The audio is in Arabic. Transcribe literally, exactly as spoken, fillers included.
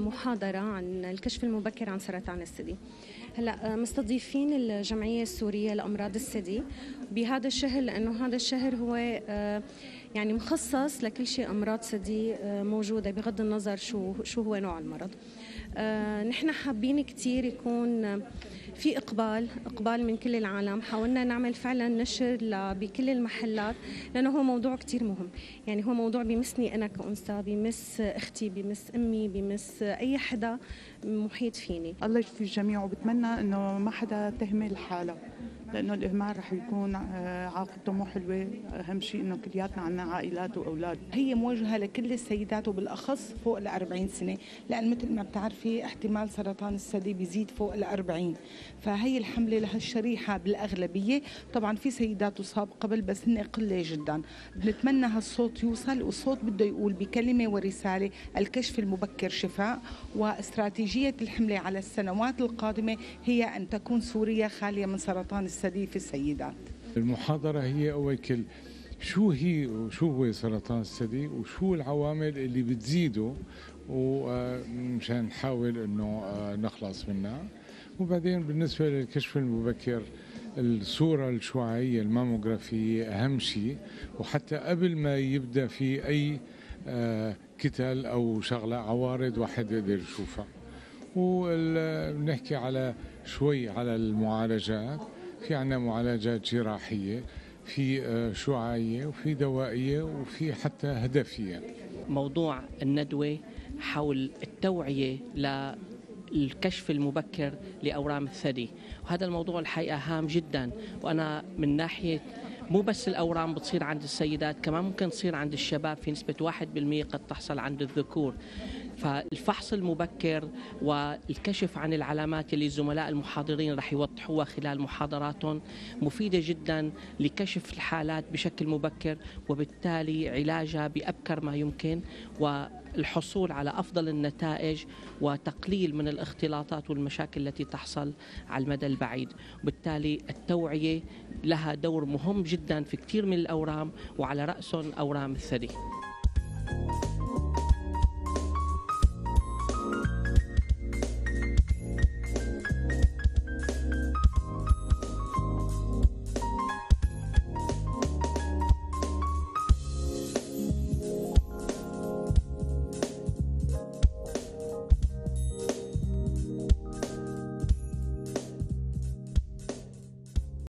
محاضرة عن الكشف المبكر عن سرطان الثدي. هلا مستضيفين الجمعية السورية لأمراض الثدي بهذا الشهر، لأنه هذا الشهر هو يعني مخصص لكل شيء أمراض ثدي موجودة بغض النظر شو شو هو نوع المرض. نحن حابين كتير يكون في إقبال إقبال من كل العالم. حاولنا نعمل فعلا نشر بكل المحلات، لأنه هو موضوع كتير مهم. يعني هو موضوع بيمسني أنا كأنثى، بيمس أختي، بيمس أمي، بيمس أي حدا محيط فيني. الله يشفي الجميع، وبتمنى إنه ما حدا تهمل حاله، لأنه الإهمال رح يكون عاقبته مو حلوة. أهم شيء إنه كلياتنا عنا عائلات وأولاد. هي موجهة لكل السيدات وبالأخص فوق الأربعين سنة، لأن مثل ما بتعرفي احتمال سرطان الثدي بيزيد فوق الأربعين، فهي الحملة لهالشريحة بالأغلبية. طبعا في سيدات تصاب قبل بس هن قلة جدا. بنتمنى هالصوت يوصل، والصوت بده يقول بكلمة ورسالة: الكشف المبكر شفاء. واستراتيجية الحملة على السنوات القادمة هي أن تكون سوريا خالية من سرطان الثدي في السيدات. المحاضرة هي أول كل شو هي وشو هو سرطان الثدي وشو العوامل اللي بتزيده، ومشان نحاول انه نخلص منها. وبعدين بالنسبة للكشف المبكر، الصورة الشعاعية الماموغرافية أهم شيء، وحتى قبل ما يبدأ في أي كتل أو شغلة عوارض واحد يقدر يشوفها. ونحكي على شوي على المعالجات. في عنا معالجات جراحية، في شعاعية، وفي دوائية، وفي حتى هدفية. موضوع الندوة حول التوعية للكشف المبكر لأورام الثدي، وهذا الموضوع الحقيقة هام جدا. وأنا من ناحية مو بس الأورام بتصير عند السيدات، كمان ممكن تصير عند الشباب في نسبة واحد بالمئة قد تحصل عند الذكور. فالفحص المبكر والكشف عن العلامات اللي الزملاء المحاضرين رح يوضحوها خلال محاضراتهم مفيدة جدا لكشف الحالات بشكل مبكر، وبالتالي علاجها بأبكر ما يمكن، والحصول على أفضل النتائج وتقليل من الاختلاطات والمشاكل التي تحصل على المدى البعيد. وبالتالي التوعية لها دور مهم جدا في كثير من الأورام، وعلى رأسهم أورام الثدي.